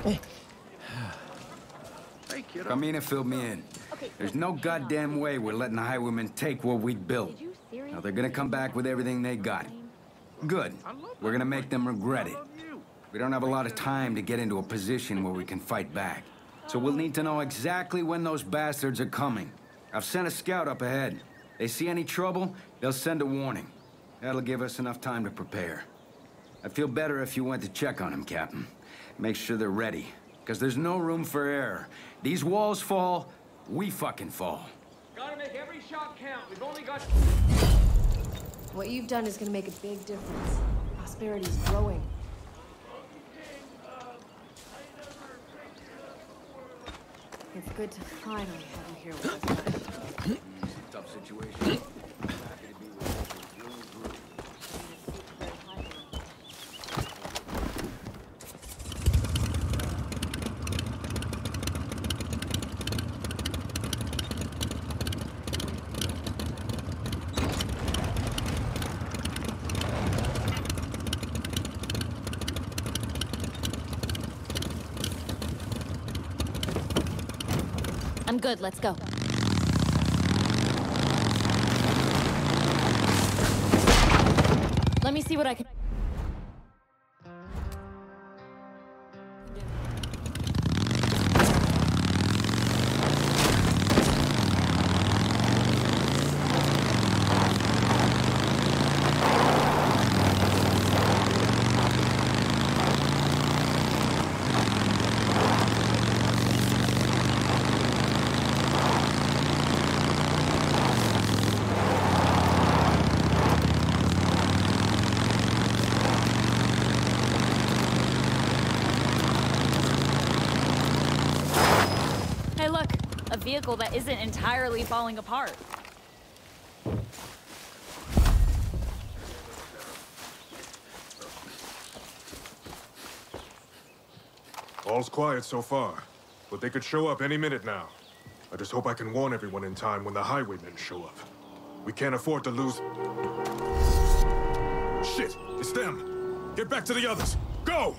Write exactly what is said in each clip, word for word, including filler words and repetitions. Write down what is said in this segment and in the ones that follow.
Come in and fill me in. There's no goddamn way we're letting the highwaymen take what we built. Now they're gonna come back with everything they got. Good. We're gonna make them regret it. We don't have a lot of time to get into a position where we can fight back. So we'll need to know exactly when those bastards are coming. I've sent a scout up ahead. They see any trouble, they'll send a warning. That'll give us enough time to prepare. I'd feel better if you went to check on them, Captain. Make sure they're ready, because there's no room for error. These walls fall, we fucking fall. Gotta make every shot count. We've only got... What you've done is gonna make a big difference. Prosperity's growing. It's good to finally have you here with us. Tough situation. I'm good, let's go. Let me see what I can... vehicle that isn't entirely falling apart. All's quiet so far, but they could show up any minute now. I just hope I can warn everyone in time when the highwaymen show up. We can't afford to lose... Shit! It's them! Get back to the others! Go!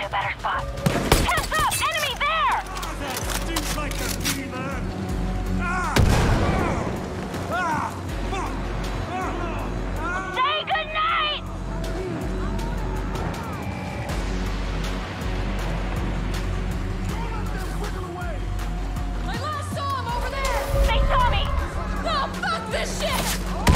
a better spot. Heads up! Enemy there! That stinks like a demon! Ah! Ah! Say goodnight! I last saw him over there! They saw me! Oh, fuck this shit!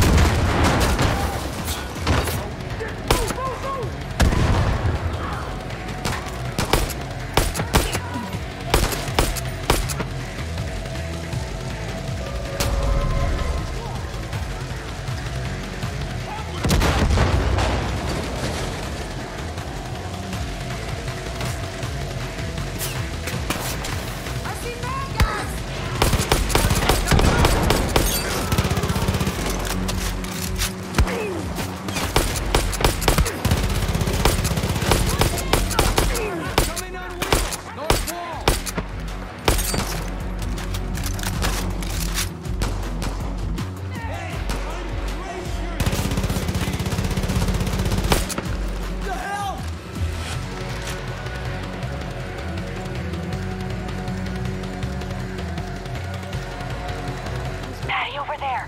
Over there.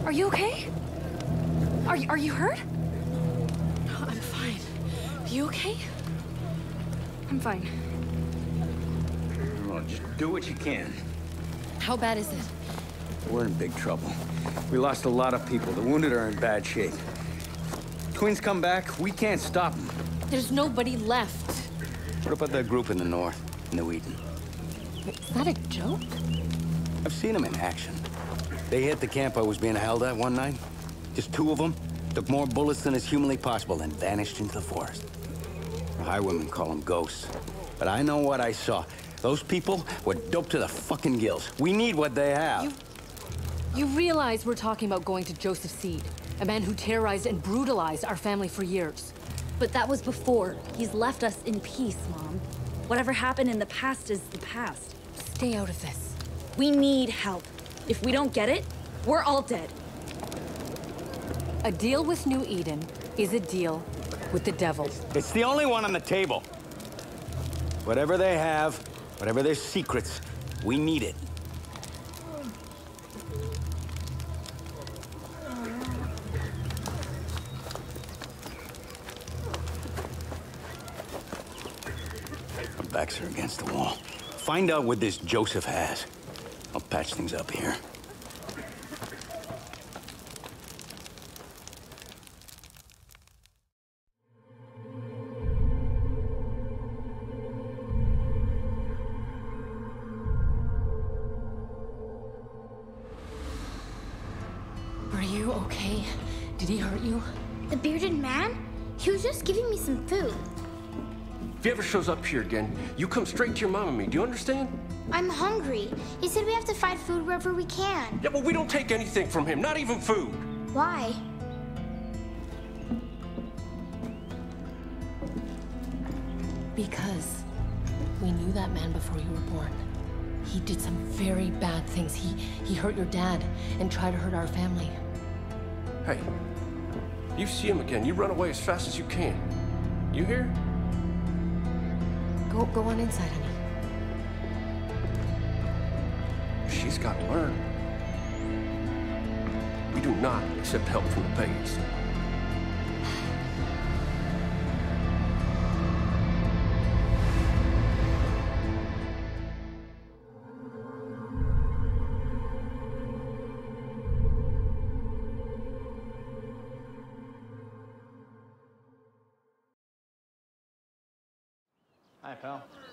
Are you okay? Are you, are you hurt? I'm fine. You okay? I'm fine. Well, just do what you can. How bad is it? We're in big trouble. We lost a lot of people. The wounded are in bad shape. Twins come back, we can't stop them. There's nobody left. What about that group in the north, Newdawn? Wait, is that a joke? I've seen them in action. They hit the camp I was being held at one night. Just two of them took more bullets than is humanly possible and vanished into the forest. The highwaymen call them ghosts. But I know what I saw. Those people were doped to the fucking gills. We need what they have. You... You realize we're talking about going to Joseph Seed, a man who terrorized and brutalized our family for years. But that was before. He's left us in peace, Mom. Whatever happened in the past is the past. Stay out of this. We need help. If we don't get it, we're all dead. A deal with New Eden is a deal with the devil. It's the only one on the table. Whatever they have, whatever their secrets, we need it. Our backs are against the wall. Find out what this Joseph has. I'll patch things up here. Are you okay? Did he hurt you? The bearded man? He was just giving me some food. If he ever shows up here again, you come straight to your mom and me. Do you understand? I'm hungry. He said we have to find food wherever we can. Yeah, but we don't take anything from him, not even food. Why? Because we knew that man before you were born. He did some very bad things. He, he hurt your dad and tried to hurt our family. Hey, you see him again, you run away as fast as you can. You hear? Go, go on inside, honey. She's got to learn. We do not accept help from the pagans. Hi, pal.